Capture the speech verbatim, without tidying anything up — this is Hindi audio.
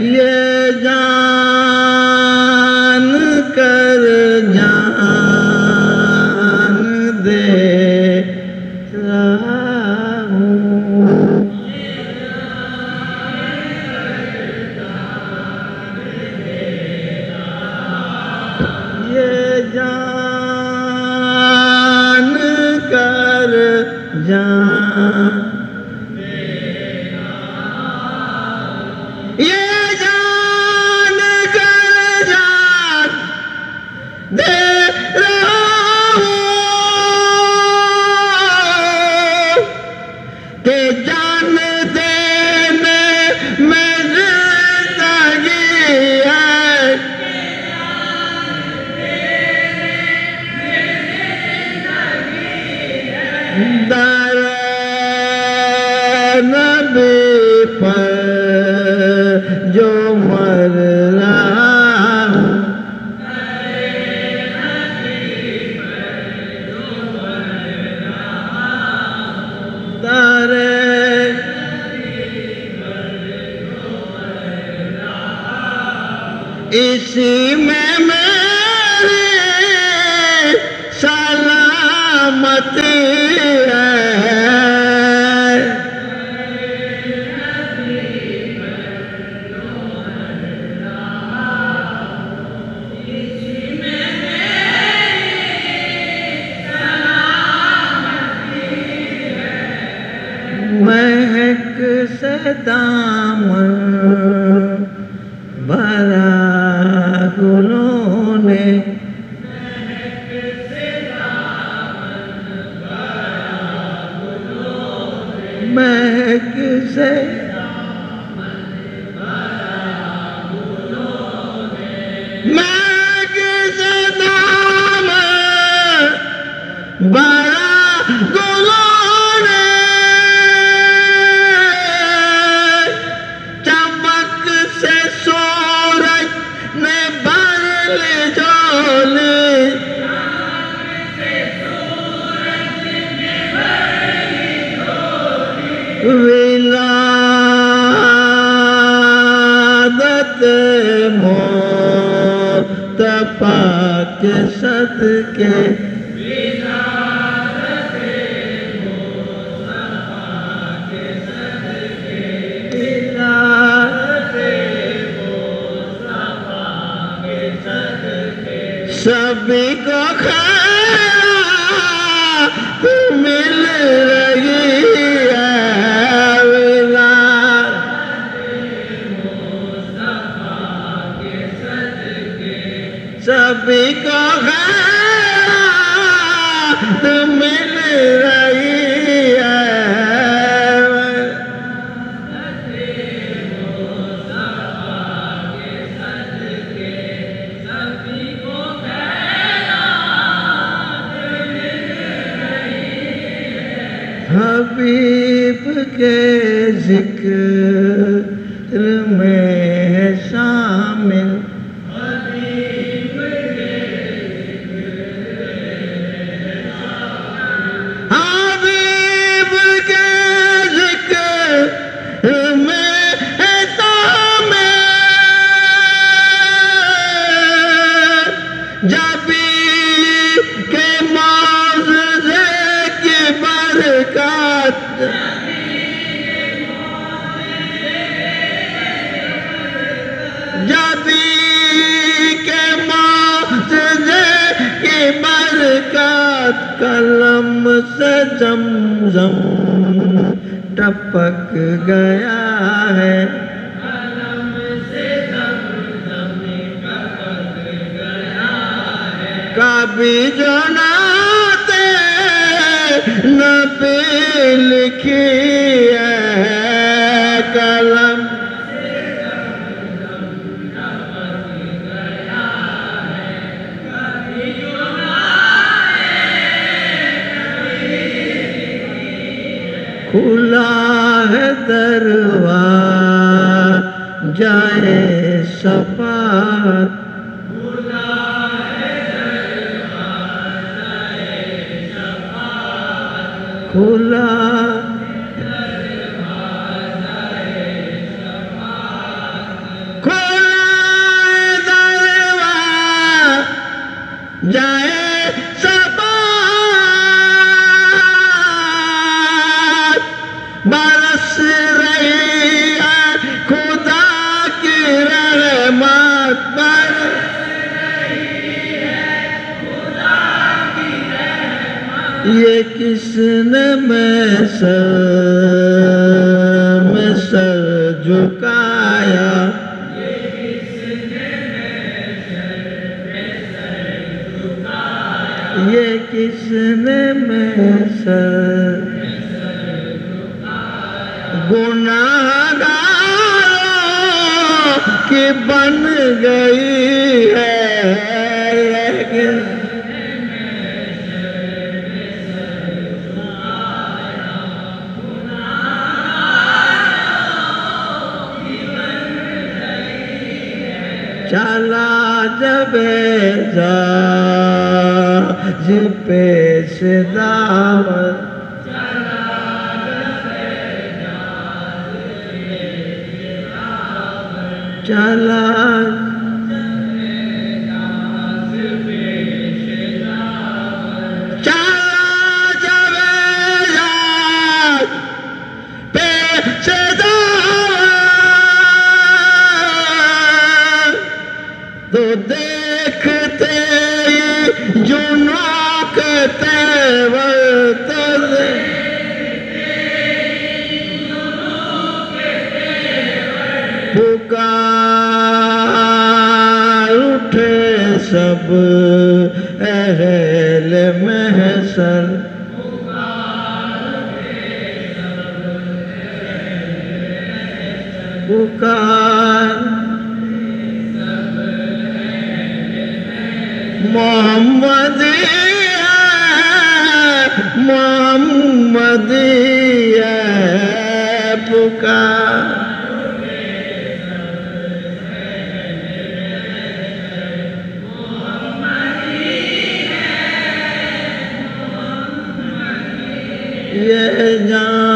ये जान कर जान दे रहा हूँ। ये जान कर जान ये जान कर जान दे रहा हूँ कि जान देने में जिंदगी है। दर नबी पर जो मर रहा हूँ, दर इसी में मेरी सलामती है। महक से दामन भरा गुलों ने, महक से महक से दामन भरा गुलों ने, चमक से सूरज ने भर ली झोली, विलादत मोतफा के सदके, सभी को खैरात मिल रही है। सभी को खैरात मिल रही है। हबीब के जिक्र में है शामिल, हबीब के जिक्र में है शामिल, जबी के मौज़े की बरकत, जबी के मौज़े की बरकत, कलम से जमजम टपक गया है। कभी जो नाते नबी लिखी है, कलम खुला है दरवाज़े शफ़ाअत, खुला जाए सबात बरस रही है खुदा की रहमत बरस रही है खुदा की रहमत। ये किसने में सर में सर झुकाया, ये किसने में सर गुनाहगारों की बन गई है, ये किसने में सर झुकाया, गुनाहगारों की बन गई है। चला जब जा जिन पे से दावत, चला जब जाज पे से दावत, चला जाज पे से दावत, चला जब जाज पे से दावत, तो देखते जुनों के तेवर तज़े, पुकार उठे सब अहल महशर, पुकार मोहम्मदिया मोहम्मदिया पुकार, ये जान